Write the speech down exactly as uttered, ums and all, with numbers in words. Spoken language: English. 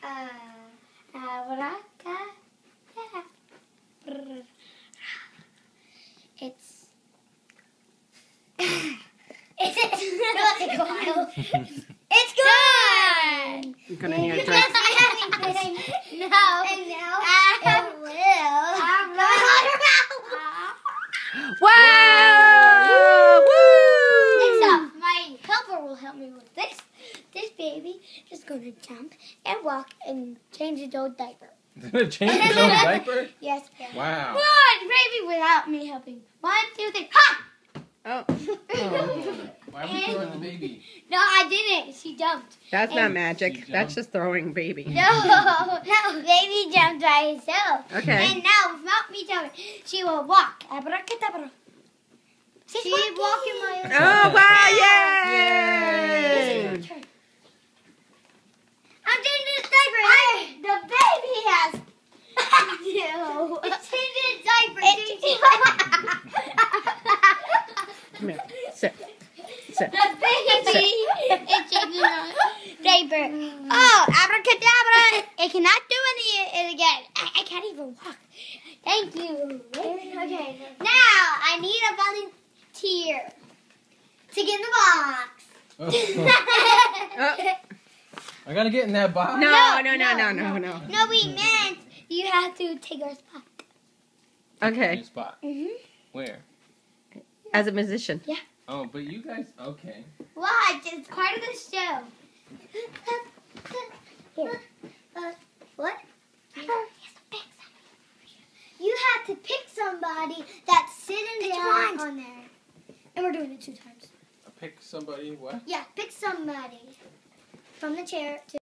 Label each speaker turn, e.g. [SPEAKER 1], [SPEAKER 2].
[SPEAKER 1] Uh, abracadabra. It's. It's. It's gone.
[SPEAKER 2] You're gonna hear it.
[SPEAKER 1] No. And now I will.
[SPEAKER 2] Wow!
[SPEAKER 1] Next up, my helper will help me with this. This baby is going to jump and walk and change its old diaper.
[SPEAKER 3] Change its own diaper?
[SPEAKER 1] Yes, yes.
[SPEAKER 3] Wow.
[SPEAKER 1] One, baby, without me helping. One, two, three, ha!
[SPEAKER 2] Oh.
[SPEAKER 3] Oh. Why are we throwing the baby?
[SPEAKER 1] No, I didn't. She jumped.
[SPEAKER 2] That's
[SPEAKER 1] And-
[SPEAKER 2] not magic.
[SPEAKER 3] She
[SPEAKER 2] That's
[SPEAKER 3] jumped.
[SPEAKER 2] just throwing baby.
[SPEAKER 1] No, no, baby jumped by herself.
[SPEAKER 2] Okay.
[SPEAKER 1] And now, without me jumping, she will walk. Abracadabra. She's, She's walking. walking my own.
[SPEAKER 2] Oh, wow,
[SPEAKER 1] This is
[SPEAKER 2] yay!
[SPEAKER 1] your turn. I'm doing this diaper. I, the baby has. No. It's changing diaper.
[SPEAKER 2] Come here. Sit. Sit.
[SPEAKER 1] The baby is changing diaper. Oh, abracadabra. It cannot do any it again. I, I can't even walk. Thank you. Okay. Now, I need a volunteer to get in the box.
[SPEAKER 3] Oh.
[SPEAKER 2] Oh.
[SPEAKER 3] I gotta get in that box.
[SPEAKER 2] No,
[SPEAKER 1] No,
[SPEAKER 2] no, no, no,
[SPEAKER 1] no,
[SPEAKER 2] no, no.
[SPEAKER 1] No, we meant you have to take our spot.
[SPEAKER 2] Okay.
[SPEAKER 3] New spot.
[SPEAKER 1] Mm-hmm.
[SPEAKER 3] Where?
[SPEAKER 2] As a musician.
[SPEAKER 3] Oh, but you guys, okay.
[SPEAKER 1] Watch, it's part of the show. Here. Uh, what? You have to pick somebody that's sitting down on there. And we're doing it two times.
[SPEAKER 3] Pick somebody, what?
[SPEAKER 1] Yeah, pick somebody from the chair to